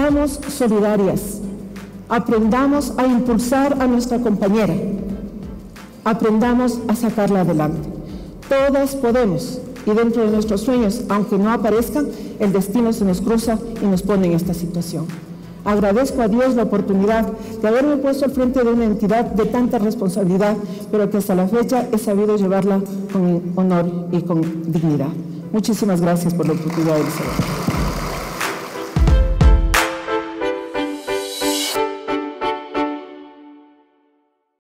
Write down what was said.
Seamos solidarias, aprendamos a impulsar a nuestra compañera, aprendamos a sacarla adelante. Todas podemos, y dentro de nuestros sueños, aunque no aparezcan, el destino se nos cruza y nos pone en esta situación. Agradezco a Dios la oportunidad de haberme puesto al frente de una entidad de tanta responsabilidad, pero que hasta la fecha he sabido llevarla con honor y con dignidad. Muchísimas gracias por la oportunidad de ser.